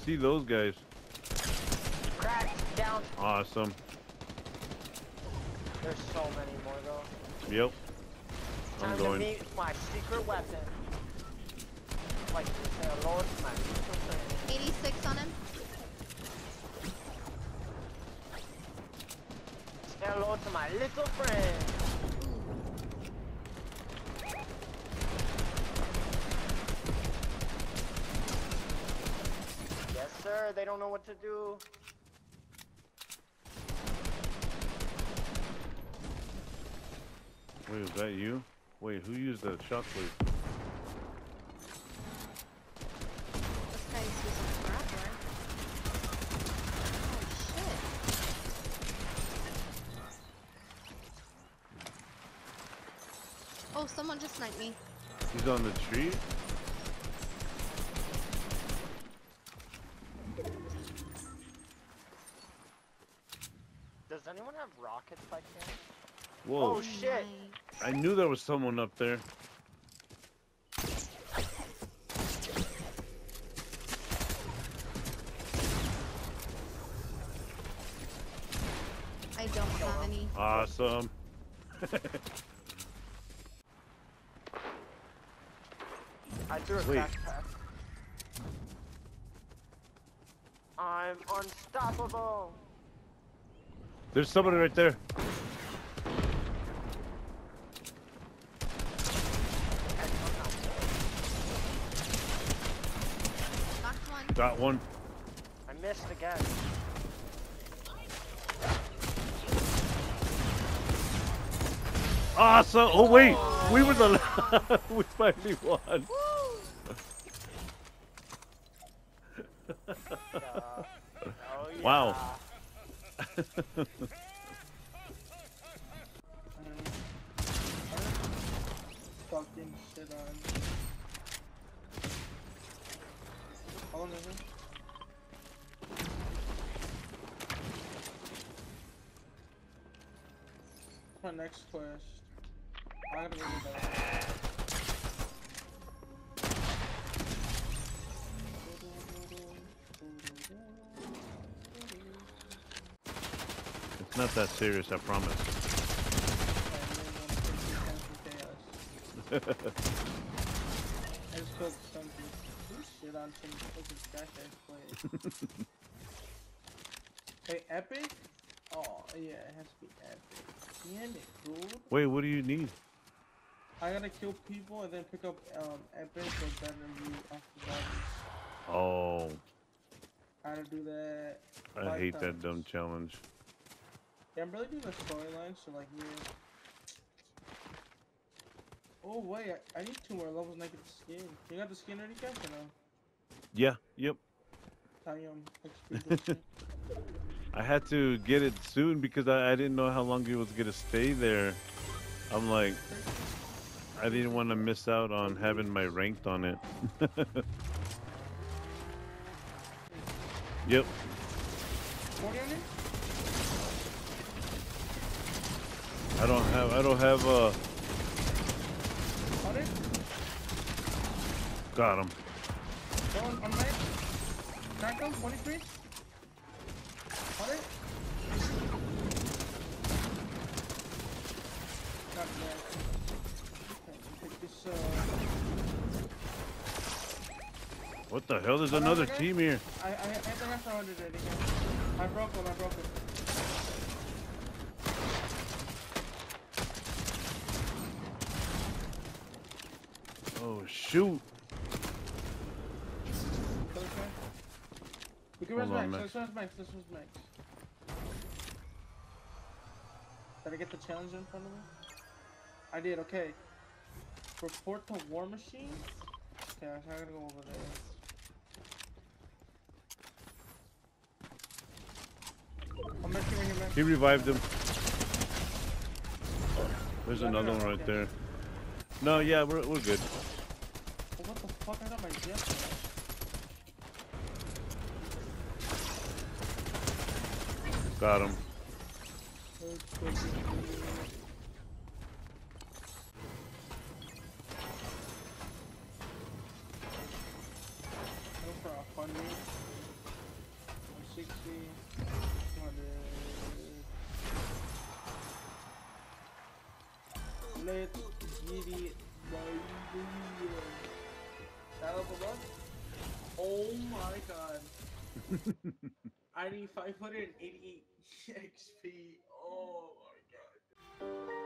see those guys. Cracked, down. Awesome. There's so many more though. Yep. Time I'm to going. meet my secret weapon. Like to say hello to my secret friend. 86 on him. Say hello to my little friend. Yes, sir. They don't know what to do. Wait, is that you? Wait, who used that shockwave? This guy's using a grappler. Oh shit. Oh, someone just sniped me. He's on the tree? Does anyone have rockets by chance? Whoa. Oh shit! I knew there was someone up there. I don't have any. Awesome. I threw a Wait. backpack. I'm unstoppable. There's somebody right there. Knocked one. Got one. I missed again. Awesome. Oh wait, we were the we finally won. Oh yeah. Wow. Fucking shit on. How long is it? My next quest. I gotta go to that. It's not that serious, I promise. I just put something. Shit on some fucking jackass play. Hey, epic? Oh, yeah, it has to be epic. Damn it, dude. Wait, what do you need? I gotta kill people and then pick up epic or better view off the bodies. Oh, I gotta do that. I 5 hate that times. dumb challenge. Yeah, I'm really doing the storyline, so like, yeah. Oh wait, I need 2 more levels and I get the skin. You got the skin already, Cash, or no? Yeah, yep. I had to get it soon because I didn't know how long it was gonna stay there. I'm like, I didn't want to miss out on having my ranked on it. Yep. 40 on it? I don't have On it? got him. Go on right? Crack him, 23? On it? Not bad. Okay, take this, What the hell? There's another team here. I think I found it already. I broke him. Oh shoot. We can Hold res on, Max. Max. Let's res Max. Did I get the challenge in front of me? I did, okay. Report to War Machine? Okay, I gotta go over there. I'm back here, Max. He revived him. There's another one right there. No, yeah, we're good. Oh, what the fuck? I got my jetpack. Got him. Go for a fun meet. XP. 200. Let's get it, baby. That up above? Oh my god. I need 588 XP. Oh my god.